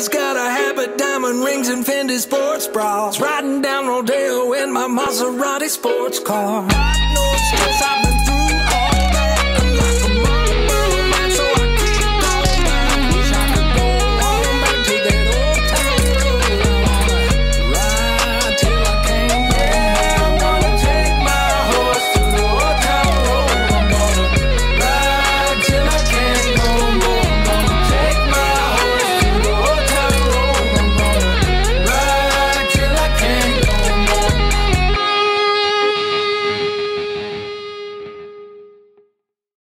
just got a habit, diamond rings and Fendi sports bras. Riding down Rodeo in my Maserati sports car. No stress, I've been